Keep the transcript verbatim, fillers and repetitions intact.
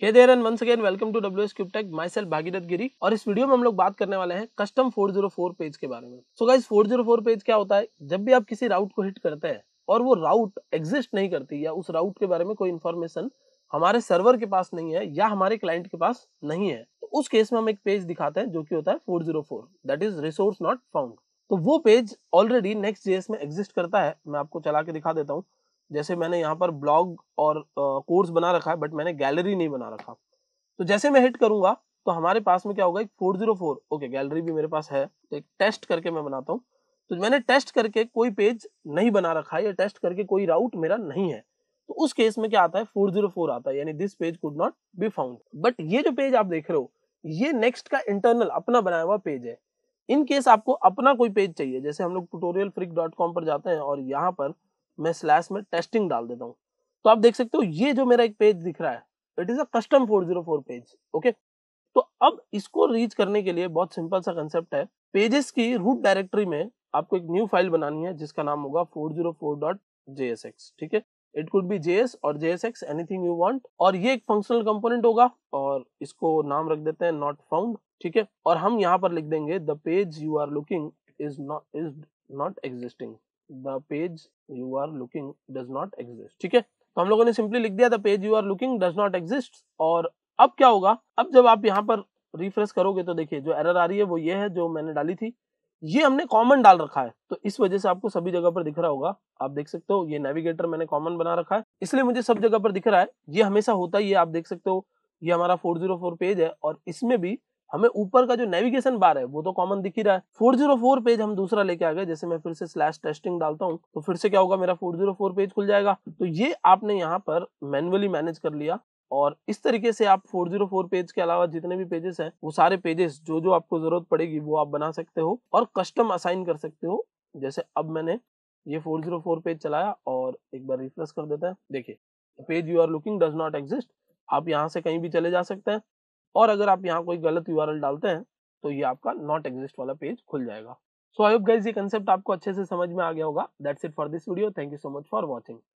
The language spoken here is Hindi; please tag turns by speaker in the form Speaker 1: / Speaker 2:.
Speaker 1: Hey there and once again welcome to WS Cubetech, myself Bhagirath Giri. और इस वीडियो में हम लोग बात करने वाले हैं custom four zero four page के बारे में। So guys, four zero four page क्या होता है? जब भी आप किसी राउट को हिट करते हैं और वो राउट एग्जिस्ट नहीं करती या उस राउट के बारे में कोई इन्फॉर्मेशन हमारे सर्वर के पास नहीं है या हमारे क्लाइंट के पास नहीं है, तो उस केस में हम एक पेज दिखाते हैं जो कि होता है four zero four, that is resource not found. तो वो पेज ऑलरेडी नेक्स्ट जेएस में एग्जिस्ट करता है। मैं आपको चला के दिखा देता हूँ। जैसे मैंने यहाँ पर ब्लॉग और कोर्स बना रखा है, बट मैंने गैलरी नहीं बना रखा। तो जैसे मैं हिट करूंगा तो हमारे पास में क्या होगा, एक four zero four, okay gallery भी मेरे पास है, तो एक टेस्ट करके मैं बनाता हूँ। तो मैंने टेस्ट करके कोई पेज नहीं बना रखा है या टेस्ट करके कोई राउट मेरा नहीं है, तो उस केस में क्या आता है, फोर ज़ीरो फ़ोर आता है, यानी this page could not be found. But ये जो पेज आप देख रहे हो, ये नेक्स्ट का इंटरनल अपना बनाया हुआ पेज है। इन केस आपको अपना कोई पेज चाहिए, जैसे हम लोग ट्यूटोरियल फ्रीक डॉट कॉम पर जाते हैं और यहाँ पर मैं स्लैश में टेस्टिंग डाल देता हूँ, तो आप देख सकते हो ये जो मेरा एक पेज दिख रहा है, it is a custom four zero four page. Okay, तो अब इसको रीच करने के लिए बहुत सिंपल सा कंसेप्ट है। पेजेस की रूट डायरेक्टरी में आपको एक न्यू फाइल बनानी है जिसका नाम होगा four zero four dot J S X. ठीक है, इट कुड बी जेएस और जेएसएक्स, एनीथिंग यू वांट। और ये एक फंक्शनल कंपोनेंट होगा और इसको नाम रख देते हैं नॉट फाउंड। ठीक है, और हम यहाँ पर लिख देंगे the page you are looking is not is not existing, the page you are looking does not exist. ठीक है, तो हम लोगों ने सिंपली लिख दिया the page you are looking does not exist. और अब क्या होगा, अब जब आप यहाँ पर रिफ्रेश करोगे तो देखिए जो एरर आ रही है वो ये है जो मैंने डाली थी, ये हमने कॉमन डाल रखा है, तो इस वजह से आपको सभी जगह पर दिख रहा होगा। आप देख सकते हो ये नेविगेटर मैंने कॉमन बना रखा है, इसलिए मुझे सब जगह पर दिख रहा है। ये हमेशा होता ही है, आप देख सकते हो ये हमारा फोर ज़ीरो फ़ोर पेज है और इसमें भी हमें ऊपर का जो नेविगेशन बार है वो तो कॉमन दिख ही रहा है। फोर ज़ीरो फ़ोर पेज हम दूसरा लेके आ गए, जैसे मैं फिर से स्लैश टेस्टिंग डालता हूँ तो फिर से क्या होगा, मेरा फोर ज़ीरो फ़ोर पेज खुल जाएगा। तो ये आपने यहाँ पर मैन्युअली मैनेज कर लिया और इस तरीके से आप फोर ज़ीरो फ़ोर पेज के अलावा जितने भी पेजेस हैं वो सारे पेजेस जो जो आपको जरूरत पड़ेगी वो आप बना सकते हो और कस्टम असाइन कर सकते हो। जैसे अब मैंने ये फोर ज़ीरो फ़ोर पेज चलाया और एक बार रिफ्रेश कर देते हैं, देखिए page you are looking does not exist. आप यहाँ से कहीं भी चले जा सकते हैं और अगर आप यहाँ कोई गलत यूआरएल डालते हैं तो ये आपका नॉट एग्जिस्ट वाला पेज खुल जाएगा। सो आई होप गाइस ये कंसेप्ट आपको अच्छे से समझ में आ गया होगा। That's it for this video, thank you so much for watching.